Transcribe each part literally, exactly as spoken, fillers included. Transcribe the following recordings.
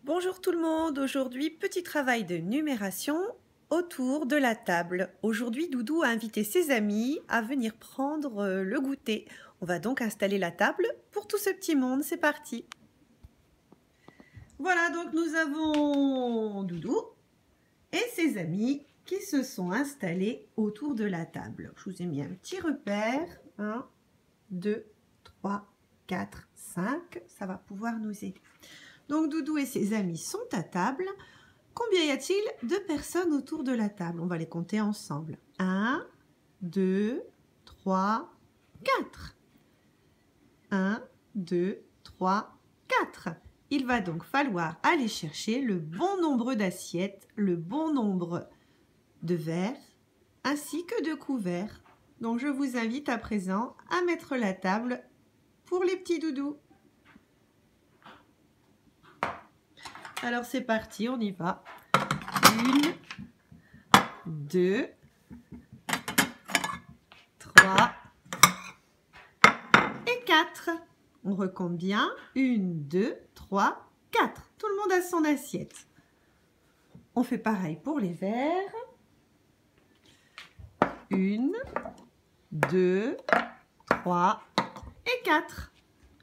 Bonjour tout le monde, aujourd'hui petit travail de numération autour de la table. Aujourd'hui Doudou a invité ses amis à venir prendre le goûter. On va donc installer la table pour tout ce petit monde, c'est parti. Voilà, donc nous avons Doudou et ses amis qui se sont installés autour de la table. Je vous ai mis un petit repère, un, deux, trois, quatre, cinq, ça va pouvoir nous aider. Donc Doudou et ses amis sont à table. Combien y a-t-il de personnes autour de la table? On va les compter ensemble. un, deux, trois, quatre. un, deux, trois, quatre. Il va donc falloir aller chercher le bon nombre d'assiettes, le bon nombre de verres, ainsi que de couverts. Donc je vous invite à présent à mettre la table pour les petits doudous. Alors c'est parti, on y va. Une, deux, trois et quatre. On recompte bien. Une, deux, trois, quatre. Tout le monde a son assiette. On fait pareil pour les verres. Une, deux, trois et quatre.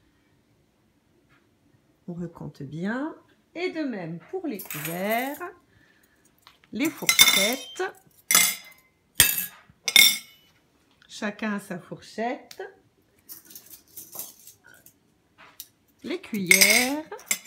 On recompte bien. Et de même pour les couverts, les fourchettes. Chacun a sa fourchette. Les cuillères.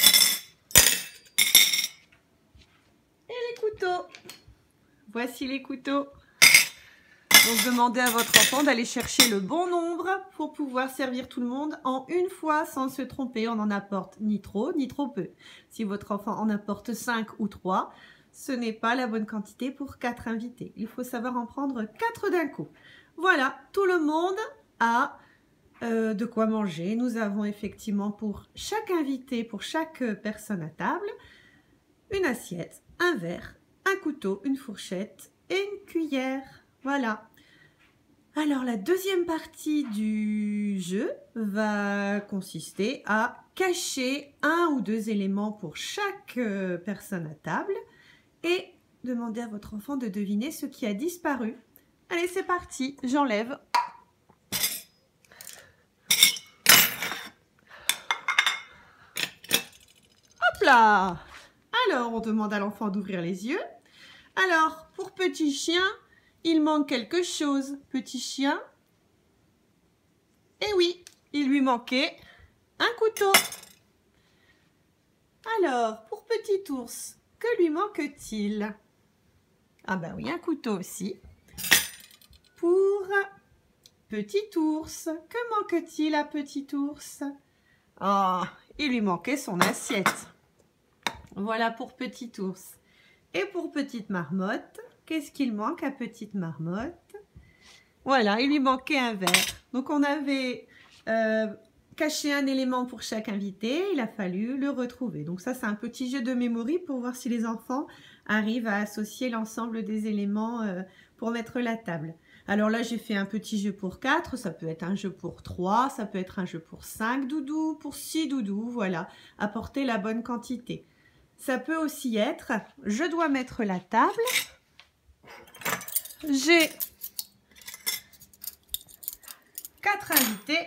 Et les couteaux. Voici les couteaux. Donc demandez à votre enfant d'aller chercher le bon nombre pour pouvoir servir tout le monde en une fois sans se tromper. On n'en apporte ni trop ni trop peu. Si votre enfant en apporte cinq ou trois, ce n'est pas la bonne quantité pour quatre invités. Il faut savoir en prendre quatre d'un coup. Voilà, tout le monde a euh, de quoi manger. Nous avons effectivement pour chaque invité, pour chaque personne à table, une assiette, un verre, un couteau, une fourchette et une cuillère. Voilà. Alors la deuxième partie du jeu va consister à cacher un ou deux éléments pour chaque personne à table et demander à votre enfant de deviner ce qui a disparu. Allez, c'est parti, j'enlève. Hop là! Alors, on demande à l'enfant d'ouvrir les yeux. Alors, pour petit chien, il manque quelque chose, petit chien. Eh oui, il lui manquait un couteau. Alors, pour petit ours, que lui manque-t-il? Ah ben oui, un couteau aussi. Pour petit ours, que manque-t-il à petit ours? Ah, oh, il lui manquait son assiette. Voilà pour petit ours. Et pour petite marmotte, qu'est-ce qu'il manque à petite marmotte? Voilà, il lui manquait un verre. Donc on avait euh, caché un élément pour chaque invité. Il a fallu le retrouver. Donc ça, c'est un petit jeu de mémoire pour voir si les enfants arrivent à associer l'ensemble des éléments euh, pour mettre la table. Alors là, j'ai fait un petit jeu pour quatre. Ça peut être un jeu pour trois. Ça peut être un jeu pour cinq doudous, pour six doudous. Voilà, apporter la bonne quantité. Ça peut aussi être, je dois mettre la table. J'ai quatre invités,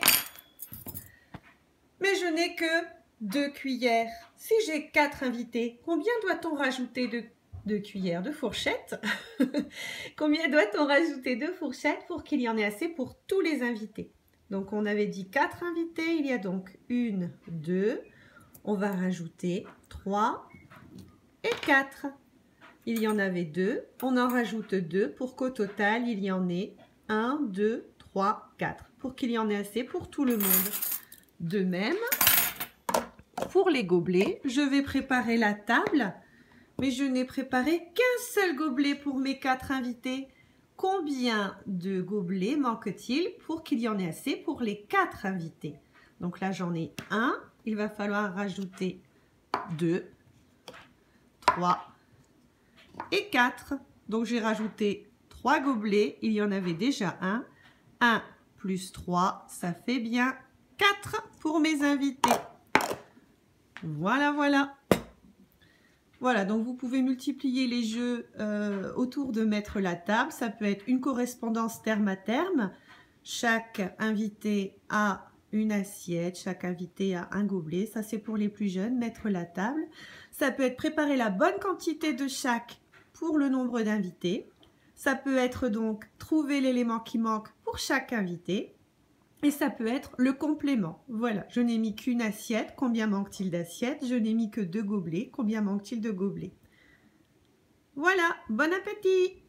mais je n'ai que deux cuillères. Si j'ai quatre invités, combien doit-on rajouter de, de cuillères, de fourchettes? Combien doit-on rajouter de fourchettes pour qu'il y en ait assez pour tous les invités? Donc on avait dit quatre invités, il y a donc une, deux, on va rajouter trois et quatre. Il y en avait deux, on en rajoute deux pour qu'au total, il y en ait un, deux, trois, quatre. Pour qu'il y en ait assez pour tout le monde. De même, pour les gobelets, je vais préparer la table, mais je n'ai préparé qu'un seul gobelet pour mes quatre invités. Combien de gobelets manque-t-il pour qu'il y en ait assez pour les quatre invités? Donc là, j'en ai un. Il va falloir rajouter deux, trois et quatre. Donc j'ai rajouté trois gobelets, il y en avait déjà un. un plus trois, ça fait bien quatre pour mes invités. Voilà, voilà. Voilà, donc vous pouvez multiplier les jeux euh, autour de mettre la table. Ça peut être une correspondance terme à terme. Chaque invité a une assiette, chaque invité a un gobelet. Ça, c'est pour les plus jeunes, mettre la table. Ça peut être préparer la bonne quantité de chaque pour le nombre d'invités. Ça peut être donc trouver l'élément qui manque pour chaque invité. Et ça peut être le complément. Voilà, je n'ai mis qu'une assiette. Combien manque-t-il d'assiettes? Je n'ai mis que deux gobelets. Combien manque-t-il de gobelets? Voilà, bon appétit!